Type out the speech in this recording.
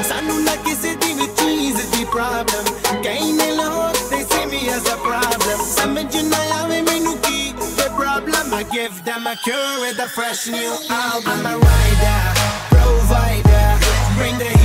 सानू ना किसी दी भी चीज दी प्रॉब्लम कहीं ने लोग they see me as a problem समझ ना आवे मैनू की the problem I give them a cure with a fresh new album I'm a rider provider bring the